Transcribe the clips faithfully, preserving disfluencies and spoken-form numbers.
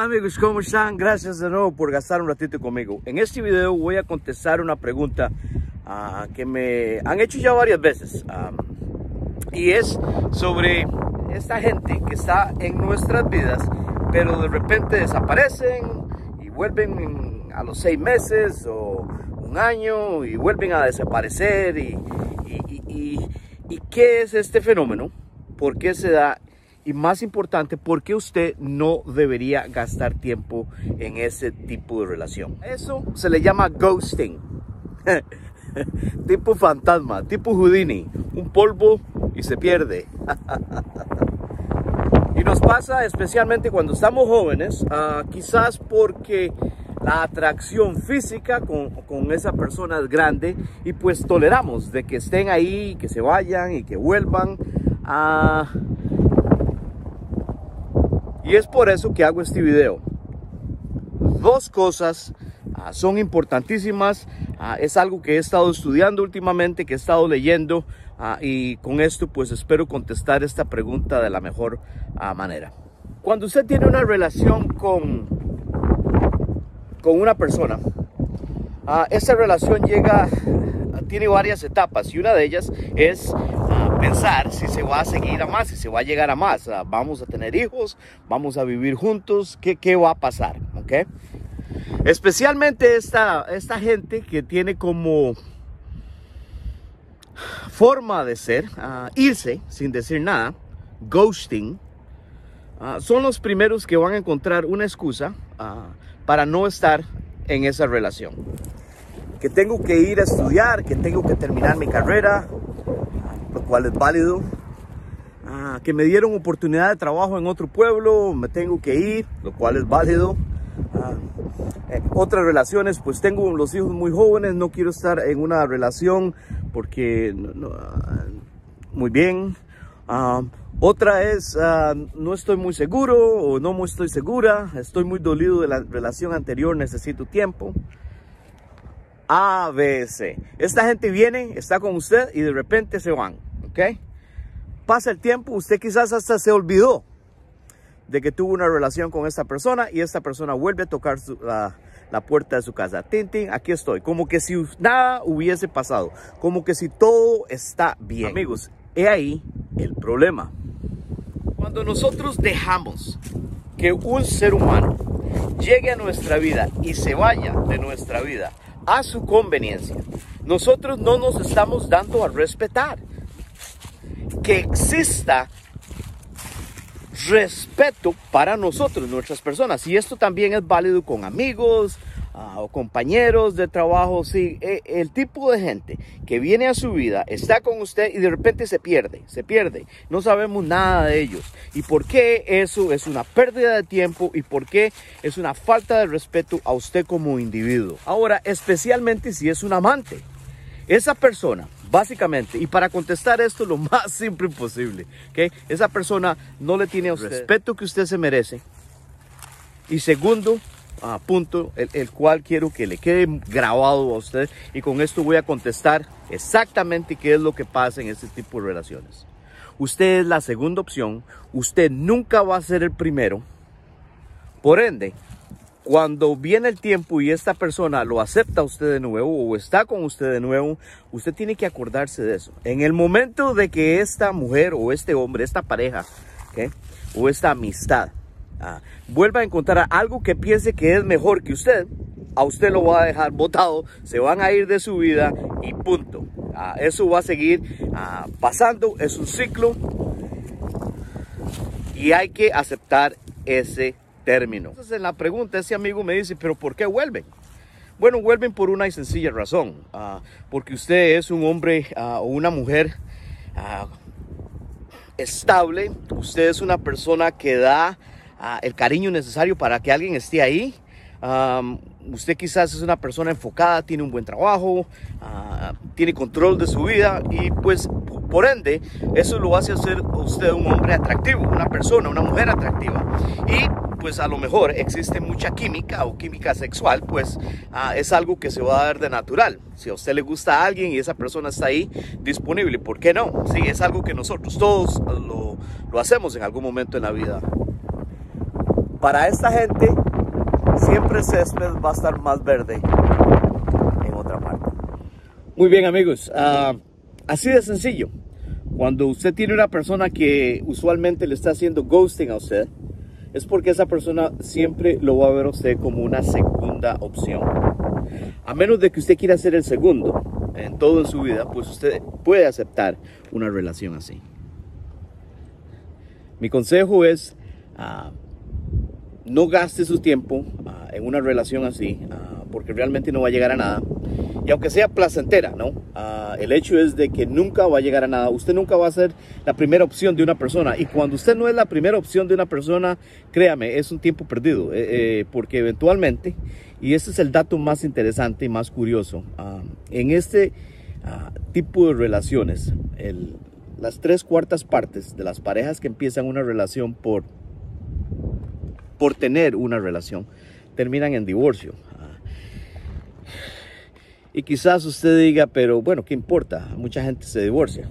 Amigos, ¿cómo están? Gracias de nuevo por gastar un ratito conmigo. En este video voy a contestar una pregunta uh, que me han hecho ya varias veces um, y es sobre esta gente que está en nuestras vidas pero de repente desaparecen y vuelven a los seis meses o un año y vuelven a desaparecer y, y, y, y, y ¿qué es este fenómeno? ¿Por qué se da? Y más importante, ¿por qué usted no debería gastar tiempo en ese tipo de relación? Eso se le llama ghosting. Tipo fantasma, tipo Houdini. Un polvo y se pierde. Y nos pasa especialmente cuando estamos jóvenes, uh, quizás porque la atracción física con, con esa persona es grande y pues toleramos de que estén ahí, que se vayan y que vuelvan a... Uh, Y es por eso que hago este video. Dos cosas uh, son importantísimas. Uh, es algo que he estado estudiando últimamente, que he estado leyendo. Uh, y con esto pues espero contestar esta pregunta de la mejor uh, manera. Cuando usted tiene una relación con, con una persona, uh, esa relación llega, uh, tiene varias etapas. Y una de ellas es... pensar si se va a seguir a más, si se va a llegar a más. Uh, vamos a tener hijos, vamos a vivir juntos, ¿qué, qué va a pasar? ¿Okay? Especialmente esta, esta gente que tiene como forma de ser, uh, irse sin decir nada, ghosting, uh, son los primeros que van a encontrar una excusa uh, para no estar en esa relación. Que tengo que ir a estudiar, que tengo que terminar mi carrera, lo cual es válido, ah, que me dieron oportunidad de trabajo en otro pueblo, me tengo que ir, lo cual es válido. Ah, eh, otras relaciones, pues tengo los hijos muy jóvenes, no quiero estar en una relación porque no, no, ah, muy bien. Ah, otra es, ah, no estoy muy seguro o no estoy segura, estoy muy dolido de la relación anterior, necesito tiempo. A, B, C. Esta gente viene, está con usted y de repente se van, ¿ok? Pasa el tiempo, usted quizás hasta se olvidó de que tuvo una relación con esta persona y esta persona vuelve a tocar su, la, la puerta de su casa. Tin, tin, aquí estoy, como que si nada hubiese pasado, como que si todo está bien. Amigos, he ahí el problema. Cuando nosotros dejamos que un ser humano llegue a nuestra vida y se vaya de nuestra vida a su conveniencia, nosotros no nos estamos dando a respetar. Que exista respeto para nosotros, nuestras personas. Y esto también es válido con amigos uh, o compañeros de trabajo. Sí, eh, el tipo de gente que viene a su vida, está con usted y de repente se pierde, se pierde. No sabemos nada de ellos. ¿Y por qué eso es una pérdida de tiempo? ¿Y por qué es una falta de respeto a usted como individuo? Ahora, especialmente si es un amante. Esa persona, básicamente, y para contestar esto lo más simple posible, ¿okay? Esa persona no le tiene a usted el respeto que usted se merece. Y segundo, uh, punto, el, el cual quiero que le quede grabado a usted, y con esto voy a contestar exactamente qué es lo que pasa en este tipo de relaciones. Usted es la segunda opción, usted nunca va a ser el primero. Por ende, cuando viene el tiempo y esta persona lo acepta a usted de nuevo o está con usted de nuevo, usted tiene que acordarse de eso. En el momento de que esta mujer o este hombre, esta pareja, ¿okay? O esta amistad, ah, vuelva a encontrar algo que piense que es mejor que usted, a usted lo va a dejar botado, se van a ir de su vida y punto. Ah, eso va a seguir ah, pasando, es un ciclo y hay que aceptar ese término. Entonces en la pregunta ese amigo me dice, ¿pero por qué vuelven? Bueno, vuelven por una sencilla razón, uh, porque usted es un hombre uh, o una mujer uh, estable, usted es una persona que da uh, el cariño necesario para que alguien esté ahí. Um, usted quizás es una persona enfocada, tiene un buen trabajo, uh, tiene control de su vida y pues por ende eso lo hace hacer usted un hombre atractivo, una persona, una mujer atractiva. Y pues a lo mejor existe mucha química o química sexual, pues uh, es algo que se va a dar de natural. Si a usted le gusta a alguien y esa persona está ahí disponible, ¿por qué no? Sí, es algo que nosotros todos lo, lo hacemos en algún momento en la vida. para esta gente siempre el césped va a estar más verde en otra parte. Muy bien, amigos, uh, así de sencillo. Cuando usted tiene una persona que usualmente le está haciendo ghosting a usted, es porque esa persona siempre lo va a ver a usted como una segunda opción. A menos de que usted quiera ser el segundo en todo en su vida, pues usted puede aceptar una relación así. Mi consejo es, uh, no gaste su tiempo uh, en una relación así, uh, porque realmente no va a llegar a nada. Y aunque sea placentera, ¿no? Uh, el hecho es de que nunca va a llegar a nada. Usted nunca va a ser la primera opción de una persona. Y cuando usted no es la primera opción de una persona, créame, es un tiempo perdido. Eh, eh, porque eventualmente, y ese es el dato más interesante y más curioso, uh, en este uh, tipo de relaciones, el, las tres cuartas partes de las parejas que empiezan una relación por, por tener una relación, terminan en divorcio. Y quizás usted diga, pero bueno, ¿qué importa? Mucha gente se divorcia.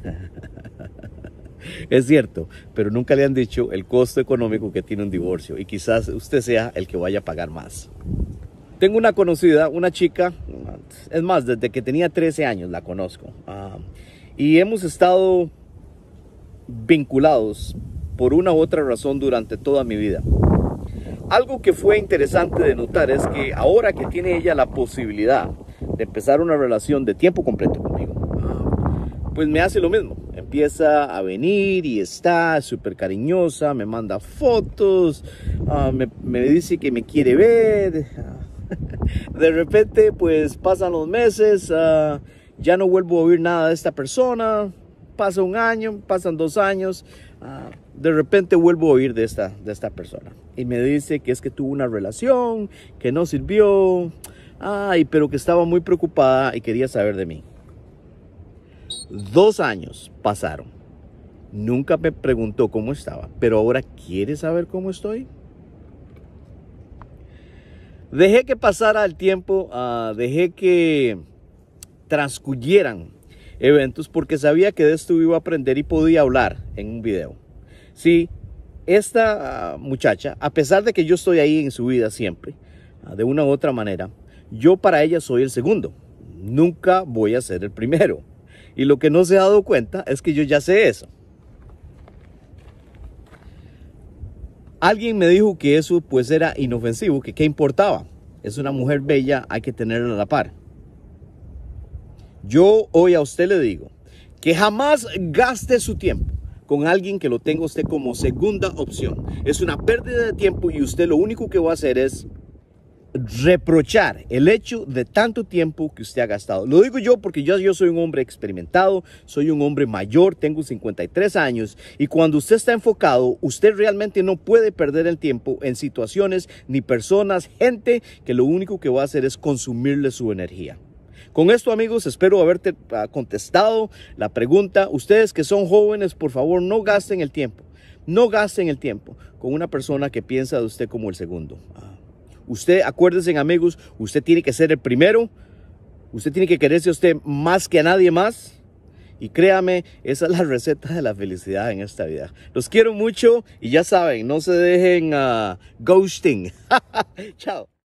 Es cierto, pero nunca le han dicho el costo económico que tiene un divorcio. Y quizás usted sea el que vaya a pagar más. Tengo una conocida, una chica, es más, desde que tenía trece años la conozco. Uh, y hemos estado vinculados por una u otra razón durante toda mi vida. Algo que fue interesante de notar es que ahora que tiene ella la posibilidad de empezar una relación de tiempo completo conmigo, pues me hace lo mismo. Empieza a venir y está súper cariñosa, me manda fotos, uh, me, me dice que me quiere ver. De repente pues pasan los meses, uh, ya no vuelvo a oír nada de esta persona. Pasa un año, pasan dos años, uh, de repente vuelvo a oír de esta, de esta persona. Y me dice que es que tuvo una relación, que no sirvió, ay, pero que estaba muy preocupada y quería saber de mí. Dos años pasaron. Nunca me preguntó cómo estaba, pero ahora quiere saber cómo estoy. Dejé que pasara el tiempo, uh, dejé que transcurrieran eventos porque sabía que de esto iba a aprender y podía hablar en un video. Sí, esta uh, muchacha, a pesar de que yo estoy ahí en su vida siempre, uh, de una u otra manera, yo para ella soy el segundo. Nunca voy a ser el primero. Y lo que no se ha dado cuenta es que yo ya sé eso. Alguien me dijo que eso pues era inofensivo, que qué importaba. Es una mujer bella, hay que tenerla a la par. Yo hoy a usted le digo que jamás gaste su tiempo con alguien que lo tenga usted como segunda opción. Es una pérdida de tiempo y usted lo único que va a hacer es reprochar el hecho de tanto tiempo que usted ha gastado. Lo digo yo porque yo, yo soy un hombre experimentado, soy un hombre mayor, tengo cincuenta y tres años y cuando usted está enfocado, usted realmente no puede perder el tiempo en situaciones ni personas, gente que lo único que va a hacer es consumirle su energía. Con esto, amigos, espero haberte uh, contestado la pregunta. Ustedes que son jóvenes, por favor, no gasten el tiempo. No gasten el tiempo con una persona que piensa de usted como el segundo. Uh, usted, acuérdense, amigos, usted tiene que ser el primero. Usted tiene que quererse a usted más que a nadie más. Y créame, esa es la receta de la felicidad en esta vida. Los quiero mucho y ya saben, no se dejen uh, ghosting. Chao.